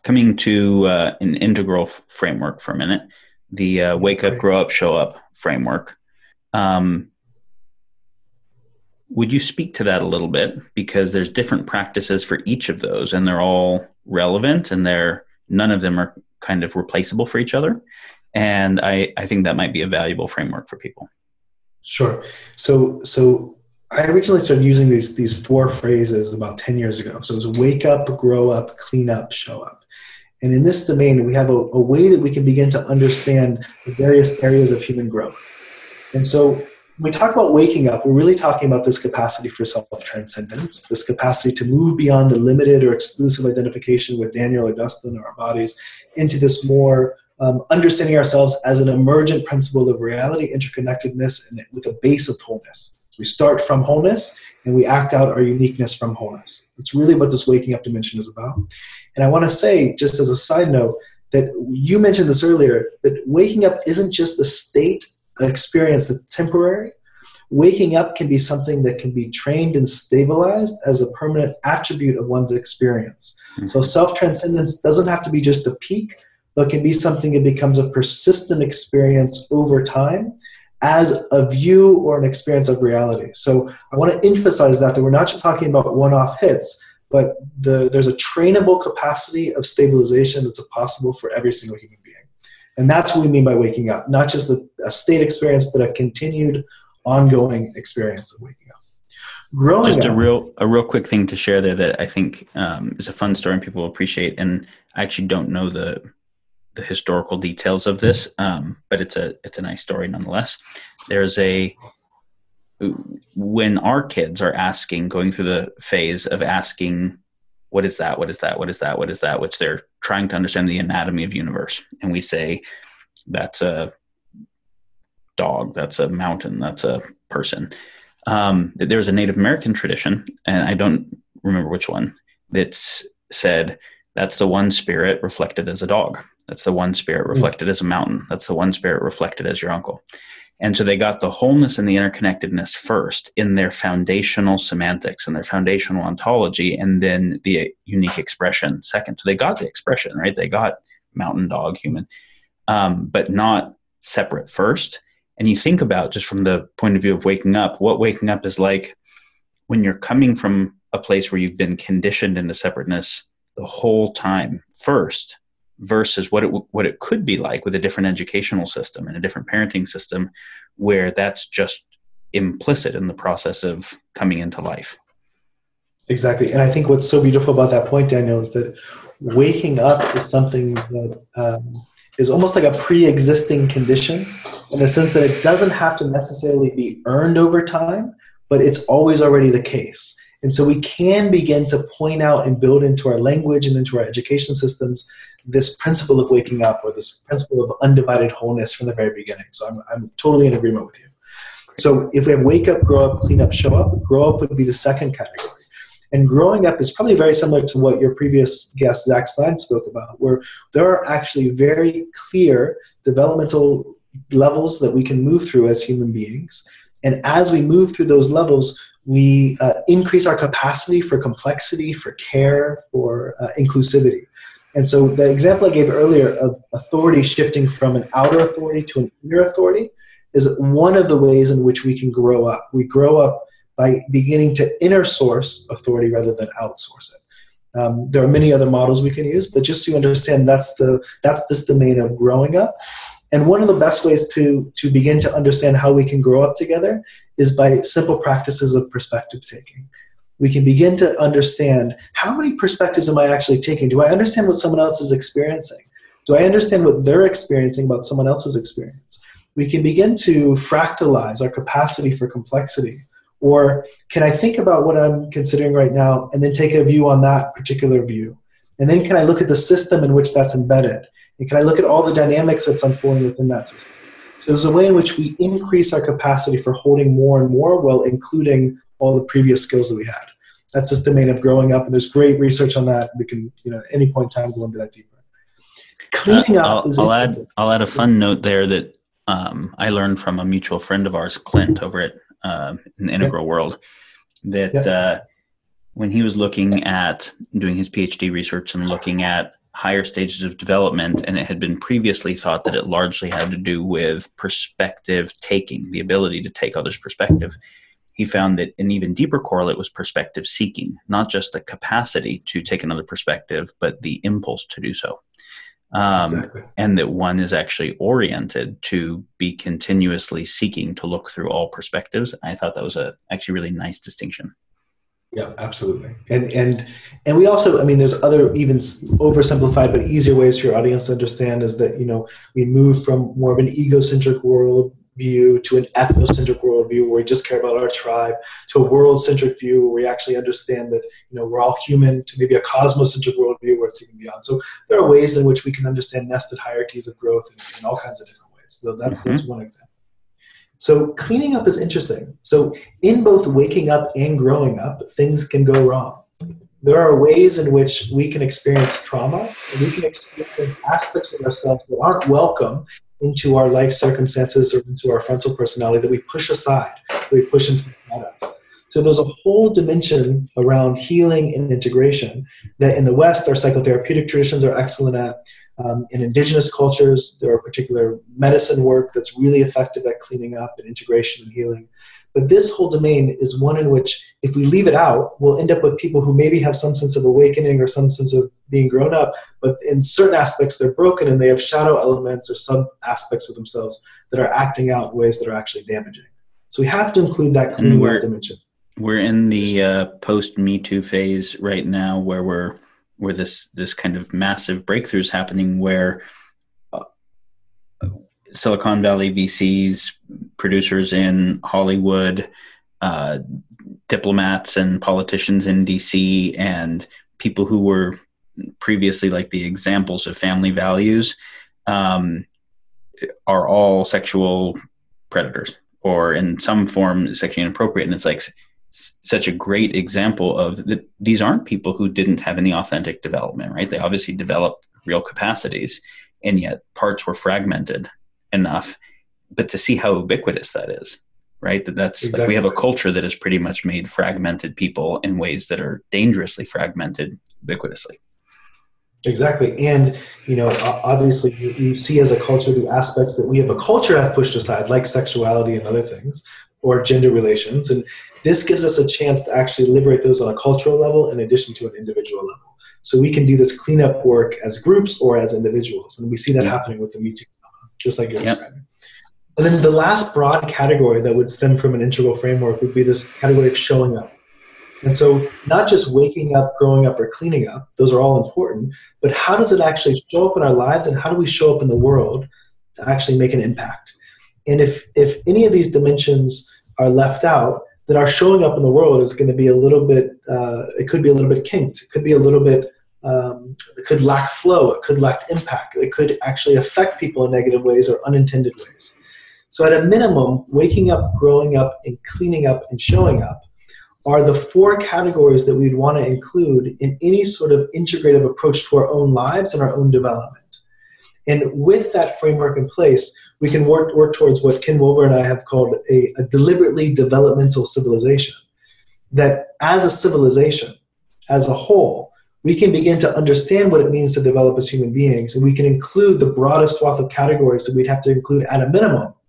coming to an integral framework for a minute, the wake up, grow up, show up framework. Would you speak to that a little bit? Because there's different practices for each of those, and they're all relevant, and none of them are kind of replaceable for each other. And I think that might be a valuable framework for people. Sure. So I originally started using these 4 phrases about 10 years ago. So it was wake up, grow up, clean up, show up. And in this domain, we have a way that we can begin to understand the various areas of human growth. And so when we talk about waking up, we're really talking about this capacity for self-transcendence, this capacity to move beyond the limited or exclusive identification with Daniel or Dustin or our bodies into this more understanding ourselves as an emergent principle of reality, interconnectedness, and with a base of wholeness. We start from wholeness and we act out our uniqueness from wholeness. That's really what this waking up dimension is about. And I want to say, just as a side note, that you mentioned this earlier, that waking up isn't just a state experience that's temporary. Waking up can be something that can be trained and stabilized as a permanent attribute of one's experience. Mm-hmm. So self-transcendence doesn't have to be just a peak, but can be something that becomes a persistent experience over time as a view or an experience of reality. So I want to emphasize that we're not just talking about one-off hits, but there's a trainable capacity of stabilization that's possible for every single human being. And that's what we mean by waking up, not just a state experience, but a continued, ongoing experience of waking up. Just a real quick thing to share there that I think is a fun story and people will appreciate. And I actually don't know the historical details of this, but it's a nice story nonetheless. When our kids are going through the phase of asking, what is that? What is that? What is that? What is that? Which they're trying to understand the anatomy of the universe. And we say, that's a dog, that's a mountain, that's a person. There was a Native American tradition, and I don't remember which one, that said, that's the one spirit reflected as a dog. That's the one spirit reflected as a mountain. That's the one spirit reflected as your uncle. And so they got the wholeness and the interconnectedness first in their foundational semantics and their foundational ontology, and then the unique expression second. So they got the expression, right? They got mountain, dog, human, but not separate first. And you think about, just from the point of view of waking up, what waking up is like when you're coming from a place where you've been conditioned into separateness the whole time first, versus what it could be like with a different educational system and a different parenting system, where that's just implicit in the process of coming into life. Exactly. And I think what's so beautiful about that point, Daniel, is that waking up is something that is almost like a pre-existing condition, in the sense that it doesn't have to necessarily be earned over time, but it's always already the case. And so we can begin to point out and build into our language and into our education systems this principle of waking up, or this principle of undivided wholeness from the very beginning. So I'm totally in agreement with you. So if we have wake up, grow up, clean up, show up, grow up would be the second category. And growing up is probably very similar to what your previous guest, Zach Stein, spoke about, where there are actually very clear developmental levels that we can move through as human beings. And as we move through those levels, we increase our capacity for complexity, for care, for inclusivity. And so the example I gave earlier of authority shifting from an outer authority to an inner authority is one of the ways in which we can grow up. We grow up by beginning to inner source authority rather than outsource it. There are many other models we can use, but just so you understand, that's this domain of growing up. And one of the best ways to begin to understand how we can grow up together is by simple practices of perspective taking. We can begin to understand, how many perspectives am I actually taking? Do I understand what someone else is experiencing? Do I understand what they're experiencing about someone else's experience? We can begin to fractalize our capacity for complexity. Or can I think about what I'm considering right now and then take a view on that particular view? And then can I look at the system in which that's embedded? And can I look at all the dynamics that's unfolding within that system? So there's a way in which we increase our capacity for holding more and more while including all the previous skills that we had. That's this domain of growing up, and there's great research on that. We can, at any point in time, go into that deeper. Cleaning up I'll add a fun note there that I learned from a mutual friend of ours, Clint, over at in the Integral World, that when he was looking at doing his PhD research and looking at higher stages of development, and it had been previously thought that it largely had to do with perspective taking, the ability to take others' perspective. He found that an even deeper correlate was perspective seeking, not just the capacity to take another perspective, but the impulse to do so. Exactly. And that one is actually oriented to be continuously seeking to look through all perspectives. I thought that was a actually really nice distinction. Yeah, absolutely. And we also, I mean, there's other even oversimplified but easier ways for your audience to understand is that, we move from more of an egocentric worldview to an ethnocentric worldview where we just care about our tribe, to a world-centric view where we actually understand that, we're all human, to maybe a cosmocentric worldview where it's even beyond. So there are ways in which we can understand nested hierarchies of growth in all kinds of different ways. So that's one example. So cleaning up is interesting. So in both waking up and growing up, things can go wrong. There are ways in which we can experience trauma, and we can experience aspects of ourselves that aren't welcome into our life circumstances or into our frontal personality that we push aside, that we push into the shadows. So there's a whole dimension around healing and integration that in the West, our psychotherapeutic traditions are excellent at. In indigenous cultures, there are particular medicine work that's really effective at cleaning up and integration and healing. But this whole domain is one in which, if we leave it out, we'll end up with people who maybe have some sense of awakening or some sense of being grown up, but in certain aspects they're broken and they have shadow elements or some aspects of themselves that are acting out in ways that are actually damaging. So we have to include that cleaning up dimension. We're in the post-Me Too phase right now where this kind of massive breakthrough is happening where Silicon Valley VCs, producers in Hollywood, diplomats and politicians in DC, and people who were previously like the examples of family values are all sexual predators or in some form sexually inappropriate. And it's like such a great example of that. These aren't people who didn't have any authentic development, right? They obviously developed real capacities, and yet parts were fragmented enough. But to see how ubiquitous that is, right? That's exactly. Like we have a culture that has pretty much made fragmented people in ways that are dangerously fragmented ubiquitously. Exactly. And, obviously you see as a culture the aspects that we have a culture have pushed aside, like sexuality and other things, or gender relations. And this gives us a chance to actually liberate those on a cultural level in addition to an individual level. So we can do this cleanup work as groups or as individuals. And we see that happening with the Me Too, just like you're describing. And then the last broad category that would stem from an integral framework would be this category of showing up. And so not just waking up, growing up, or cleaning up, those are all important, but how does it actually show up in our lives and how do we show up in the world to actually make an impact? And if any of these dimensions are left out, then our showing up in the world is going to be a little bit, it could be a little bit kinked. It could be a little bit, it could lack flow. It could lack impact. It could actually affect people in negative ways or unintended ways. So at a minimum, waking up, growing up, and cleaning up and showing up are the four categories that we'd want to include in any sort of integrative approach to our own lives and our own development. And with that framework in place, we can work towards what Ken Wilber and I have called a deliberately developmental civilization. That as a civilization, as a whole, we can begin to understand what it means to develop as human beings, and we can include the broadest swath of categories that we'd have to include at a minimum